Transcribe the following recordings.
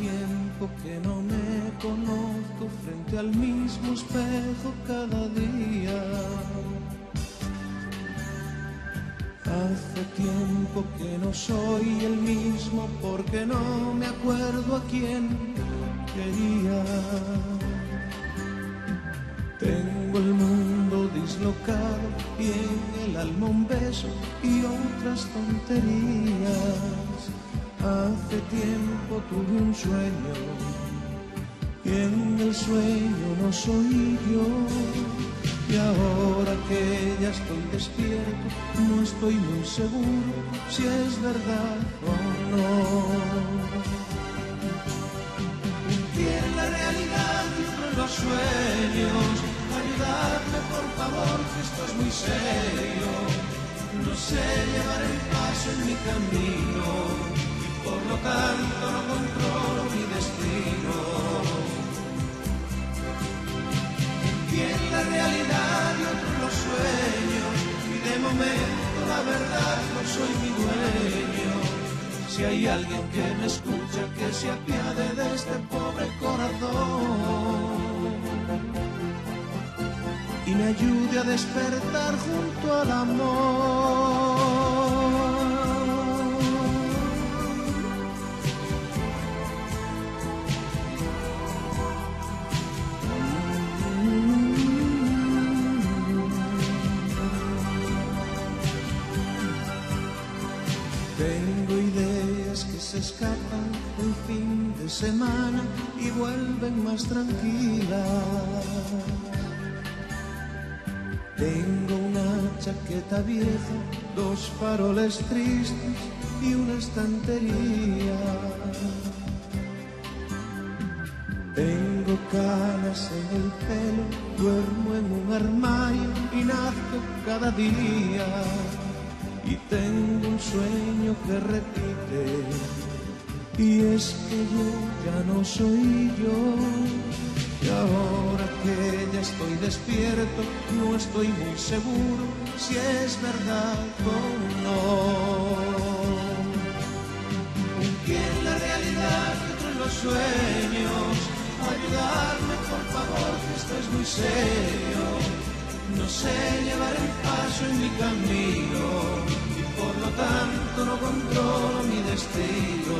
tiempo que no me conozco frente al mismo espejo cada día. Hace tiempo que no soy el mismo porque no me acuerdo a quién quería. Tengo el mundo dislocado y en el alma un beso y otras tonterías. Hace tiempo tuve un sueño y en el sueño no soy yo. Y ahora que ya estoy despierto, no estoy muy seguro si es verdad o no. Un pie en la realidad y otro en los sueños. Ayudadme por favor, que esto es muy serio. No sé llevar el paso en mi camino y por lo tanto no controlo mi destino. Y en la realidad y otro en los sueños, y de momento la verdad no soy mi dueño. Si hay alguien que me escucha, que se apiade de este pobre corazón y me ayude a despertar junto al amor. Tengo ideas que se escapan el fin de semana y vuelven más tranquilas. Tengo una chaqueta vieja, dos faroles tristes y una estantería. Tengo canas en el pelo, duermo en un armario y nazco cada día. Y tengo un sueño que repite, y es que yo ya no soy yo. Y ahora que ya estoy despierto, no estoy muy seguro si es verdad o no. Un pie en la realidad y otro en los sueños. Ayudarme por favor, que esto es muy serio. No sé llevar el paso en mi camino y por lo tanto no controlo mi destino.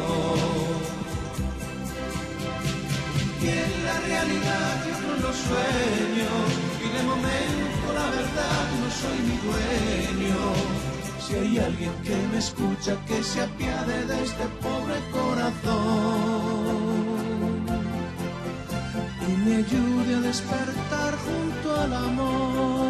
Y en la realidad y otro en los sueños, y de momento la verdad no soy mi dueño. Si hay alguien que me escucha, que se apiade de este pobre corazón y me ayude a despertar junto al amor.